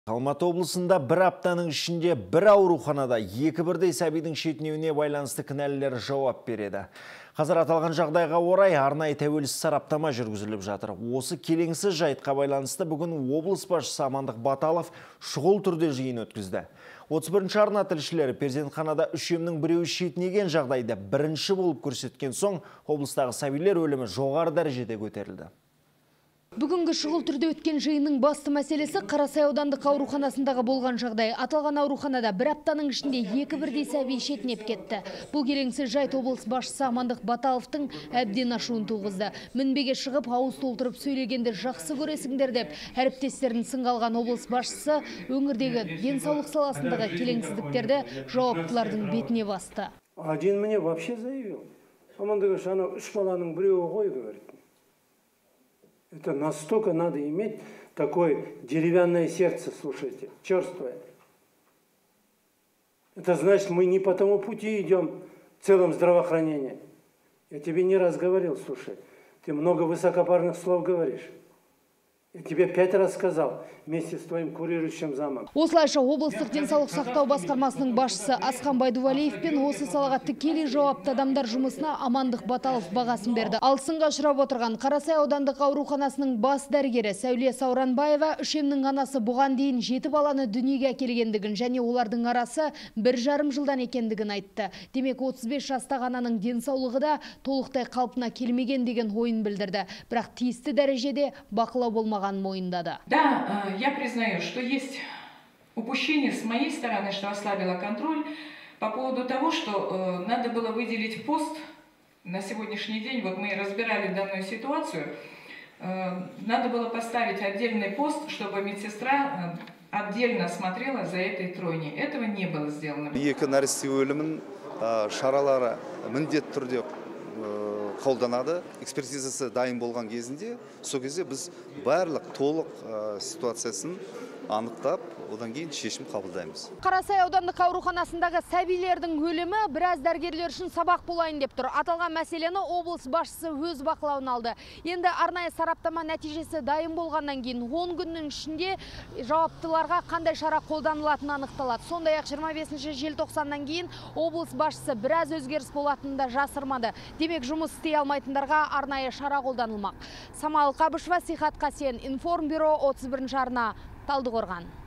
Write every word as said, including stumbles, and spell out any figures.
Алматы облысында бір аптаның ішінде бір ауруханада екі бірдей сәбидің шетінеуіне байланысты кінәлілер жауап береді. Қазір аталған жағдайға орай арнайы тәуелсіз сараптама жүргізіліп жатыр. Осы келеңсіз жайтқа байланысты бүгін облыс басшысы Амандық Баталов шұғыл түрде жиын өткізді. отыз бірінші арна тілшілері перзентханада үшемнің біреуі шетінеген жағдайда бірінші болып көрсеткен соң, облыстағы сәбилер өлімі жоғары дәрежеде көтерілді. Бүгінгі шұғыл түрде өткен жиынның басты мәселесі Қарасай аудандық ауруханасындағы болған жағдай. Аталған ауруханада бір аптаның ішінде екі бірдей сәби шетінеп кетті. Бұл келеңсіз жайт облыс басшысы Амандық Баталовтың әбден ашуын туғызды. Мінбеге шығып, ауыз толтырып сөйлегенді жақсы көресіңдер деп, әріптестерін сынға алған облыс басшысы өңірдегі денсаулық саласындағы келеңсіздіктерді жауаптылардың бетіне басты. Один мне вообще заявил. Амандық ана үш баланың біреуі ғой, говорит. Это настолько надо иметь такое деревянное сердце, слушайте, черствое. Это значит, мы не по тому пути идем в целом здравоохранения. Я тебе не раз говорил, слушай, ты много высокопарных слов говоришь. Я тебе пять раз сказал, вместе с твоим курирующим замом. Осылайша облыстық денсаулық сақтау басқармасының басшысы Асқан Байдувалиев пен осы салаға тікелей жауапты адамдар жұмысына Амандық Баталов бағасын берді. Ал сынға ұшырап отырған Қарасай аудандық ауруханасының бас дәрігері Сәуле Сауранбаева үшемнің анасы бұған дейін жеті баланы дүниеге әкелгендігін және олардың арасы бір жарым жылдан екендігін айтты. Демек отыз бес жастағы ананың денсаулығы да толықтай қалпына келмеген деген ойын білдірді. Бірақ тиісті дәрежеде бақылау болмаған. Да, я признаю, что есть упущение с моей стороны, что ослабило контроль по поводу того, что надо было выделить пост на сегодняшний день. Вот мы разбирали данную ситуацию. Надо было поставить отдельный пост, чтобы медсестра отдельно смотрела за этой тройней. Этого не было сделано. Екі нәресте өлімін шаралары міндетті түрде қолданады. Экспертизасы дайын болған кезінде, сол кезде біз барлық толық ситуациясын анықтап, одан кейін шешім қабылдаймыз. Қарасай аудандық ауруханасындағы сәбилердің өлімі біраз дәрігерлер үшін сабақ болайын деп тұр. Аталған мәселені облыс басшысы өз бақылауына алды. Енді арнайы сараптама нәтижесі дайын болғаннан кейін он күннің ішінде жауаптыларға қандай шара қолданылатыны анықталады. Сондай-ақ жиырма бесінші желтоқсаннан кейін облыс басшысы біраз өзгеріс болатынын да жасырмады. Демек жұмыс істей алмайтындарға арнайы шара қолданылмақ. Самал Қабышева, Сихат Қасен, Информбюро, отыз бірінші арна, Талдықорған.